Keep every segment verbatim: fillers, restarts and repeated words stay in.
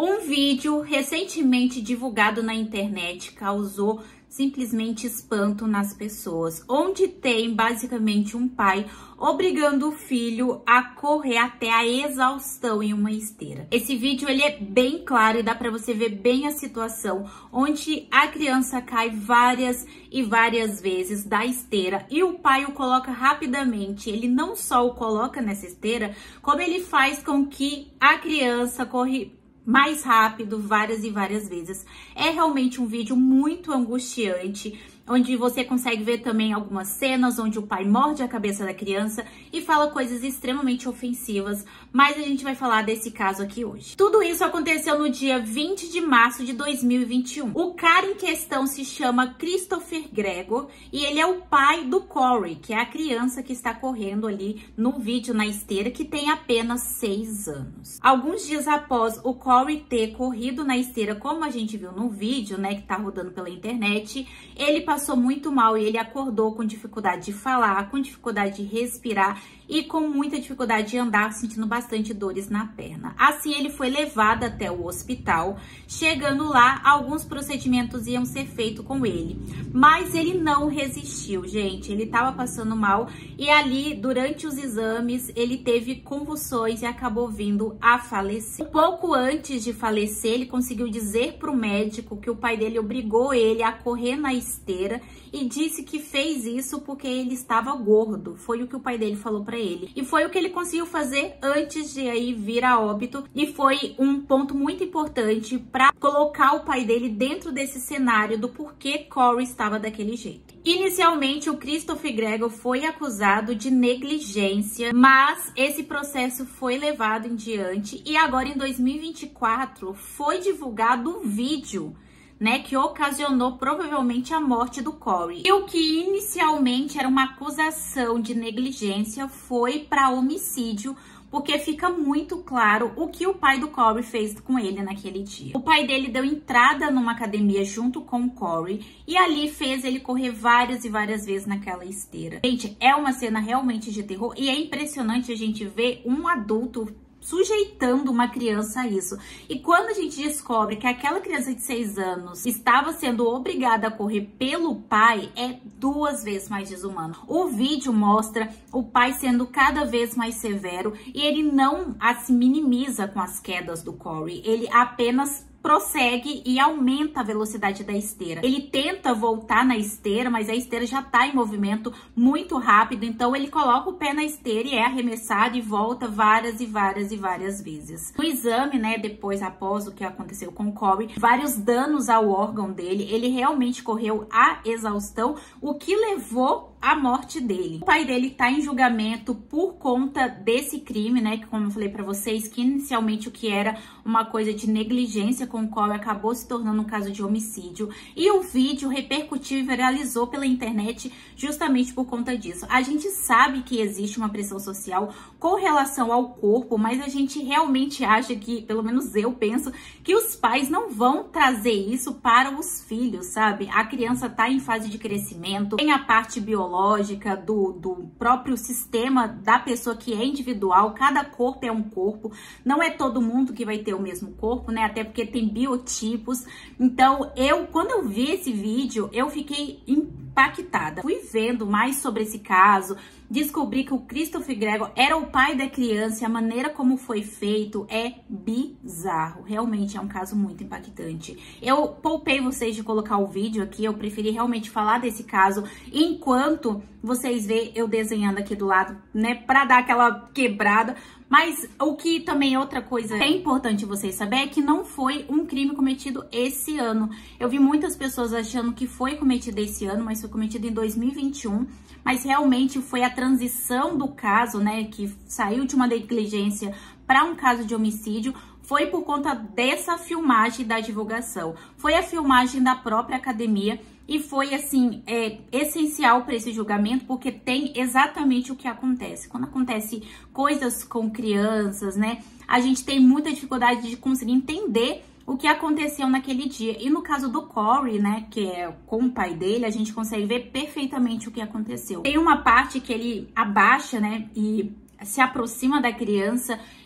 Um vídeo recentemente divulgado na internet causou simplesmente espanto nas pessoas, onde tem basicamente um pai obrigando o filho a correr até a exaustão em uma esteira. Esse vídeo ele é bem claro e dá para você ver bem a situação, onde a criança cai várias e várias vezes da esteira e o pai o coloca rapidamente. Ele não só o coloca nessa esteira, como ele faz com que a criança corre mais rápido várias e várias vezes. É realmente um vídeo muito angustiante, onde você consegue ver também algumas cenas onde o pai morde a cabeça da criança e fala coisas extremamente ofensivas, mas a gente vai falar desse caso aqui hoje. Tudo isso aconteceu no dia vinte de março de dois mil e vinte e um. O cara em questão se chama Christopher Gregor e ele é o pai do Corey, que é a criança que está correndo ali no vídeo na esteira, que tem apenas seis anos. Alguns dias após o Corey ter corrido na esteira, como a gente viu no vídeo, né, que tá rodando pela internet, ele passou passou muito mal e ele acordou com dificuldade de falar, com dificuldade de respirar e com muita dificuldade de andar, sentindo bastante dores na perna. Assim, ele foi levado até o hospital. Chegando lá, alguns procedimentos iam ser feitos com ele, mas ele não resistiu, gente. Ele estava passando mal e ali, durante os exames, ele teve convulsões e acabou vindo a falecer. Um pouco antes de falecer, ele conseguiu dizer para o médico que o pai dele obrigou ele a correr na esteira e disse que fez isso porque ele estava gordo. Foi o que o pai dele falou para ele. E foi o que ele conseguiu fazer antes de aí vir a óbito. E foi um ponto muito importante para colocar o pai dele dentro desse cenário do porquê Corey estava daquele jeito. Inicialmente, o Christopher Gregor foi acusado de negligência, mas esse processo foi levado em diante e agora em dois mil e vinte e quatro foi divulgado um vídeo, né, que ocasionou provavelmente a morte do Corey. E o que inicialmente era uma acusação de negligência foi para homicídio, porque fica muito claro o que o pai do Corey fez com ele naquele dia. O pai dele deu entrada numa academia junto com o Corey e ali fez ele correr várias e várias vezes naquela esteira. Gente, é uma cena realmente de terror e é impressionante a gente ver um adulto sujeitando uma criança a isso. E quando a gente descobre que aquela criança de seis anos estava sendo obrigada a correr pelo pai, é duas vezes mais desumano. O vídeo mostra o pai sendo cada vez mais severo e ele não se minimiza com as quedas do Corey, ele apenas prossegue e aumenta a velocidade da esteira. Ele tenta voltar na esteira, mas a esteira já está em movimento muito rápido, então ele coloca o pé na esteira e é arremessado e volta várias e várias e várias vezes. No exame, né, depois, após o que aconteceu com o Corey, vários danos ao órgão dele, ele realmente correu à exaustão, o que levou à morte dele. O pai dele tá em julgamento por conta desse crime, né, que como eu falei pra vocês, que inicialmente o que era uma coisa de negligência com o Corey acabou se tornando um caso de homicídio. E o vídeo repercutiu e viralizou pela internet justamente por conta disso. A gente sabe que existe uma pressão social com relação ao corpo, mas a gente realmente acha que, pelo menos eu penso, que os pais não vão trazer isso para os filhos, sabe? A criança tá em fase de crescimento, tem a parte biológica do, do próprio sistema da pessoa que é individual, cada corpo é um corpo, não é todo mundo que vai ter o mesmo corpo, né? Até porque tem biotipos. Então, eu, quando eu vi esse vídeo, eu fiquei impactada. Fui vendo mais sobre esse caso, descobri que o Christopher Gregor era o pai da criança e a maneira como foi feito é bizarro. Realmente é um caso muito impactante. Eu poupei vocês de colocar o vídeo aqui, eu preferi realmente falar desse caso enquanto vocês vê eu desenhando aqui do lado, né, pra dar aquela quebrada. Mas o que também é outra coisa que é importante vocês saberem é que não foi um crime cometido esse ano. Eu vi muitas pessoas achando que foi cometido esse ano, mas foi cometido em dois mil e vinte e um. Mas realmente foi a transição do caso, né, que saiu de uma negligência para um caso de homicídio, foi por conta dessa filmagem da divulgação. Foi a filmagem da própria academia e foi, assim, é, essencial para esse julgamento, porque tem exatamente o que acontece. Quando acontece coisas com crianças, né, a gente tem muita dificuldade de conseguir entender o que aconteceu naquele dia. E no caso do Corey, né, que é com o pai dele, a gente consegue ver perfeitamente o que aconteceu. Tem uma parte que ele abaixa, né, e se aproxima da criança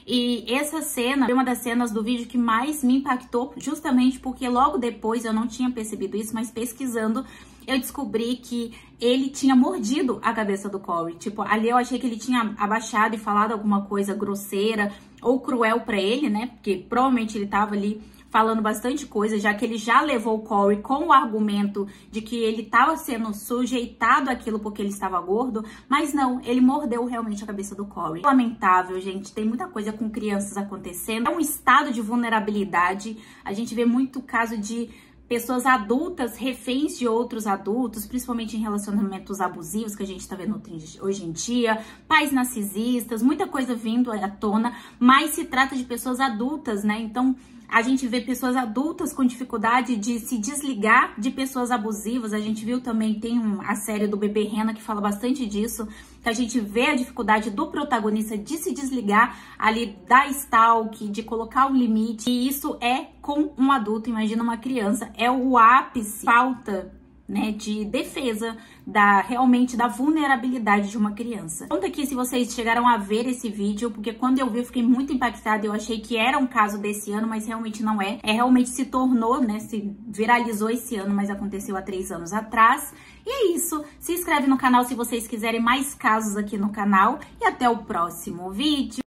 E essa cena foi uma das cenas do vídeo que mais me impactou, justamente porque logo depois eu não tinha percebido isso, mas pesquisando eu descobri que ele tinha mordido a cabeça do Corey. Tipo, ali eu achei que ele tinha abaixado e falado alguma coisa grosseira ou cruel pra ele, né? Porque provavelmente ele tava ali falando bastante coisa, já que ele já levou o Corey com o argumento de que ele estava sendo sujeitado àquilo porque ele estava gordo, mas não, ele mordeu realmente a cabeça do Corey. Lamentável, gente, tem muita coisa com crianças acontecendo, é um estado de vulnerabilidade, a gente vê muito caso de pessoas adultas, reféns de outros adultos, principalmente em relacionamentos abusivos que a gente tá vendo hoje em dia, pais narcisistas, muita coisa vindo à tona, mas se trata de pessoas adultas, né? Então, a gente vê pessoas adultas com dificuldade de se desligar de pessoas abusivas. A gente viu também, tem um, a série do Bebê Rena que fala bastante disso, que a gente vê a dificuldade do protagonista de se desligar ali da stalk, de colocar um limite. E isso é com um adulto, imagina uma criança. É o ápice, falta, né, de defesa da realmente da vulnerabilidade de uma criança. Conta aqui se vocês chegaram a ver esse vídeo, porque quando eu vi eu fiquei muito impactada, eu achei que era um caso desse ano, mas realmente não é. É realmente se tornou, né, se viralizou esse ano, mas aconteceu há três anos atrás. E é isso, se inscreve no canal se vocês quiserem mais casos aqui no canal e até o próximo vídeo.